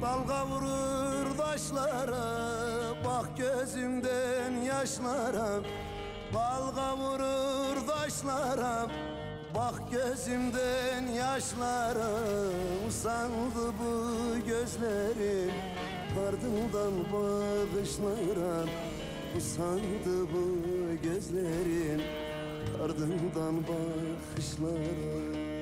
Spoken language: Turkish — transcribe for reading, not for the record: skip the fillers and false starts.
Dalga vurur taşlara, bak gözümden yaşlara. Dalga vurur taşlara, bak gözümden yaşlara. Usandı bu gözlerim ardından bakışlara. Usandı bu gözlerin ardından bakışlara.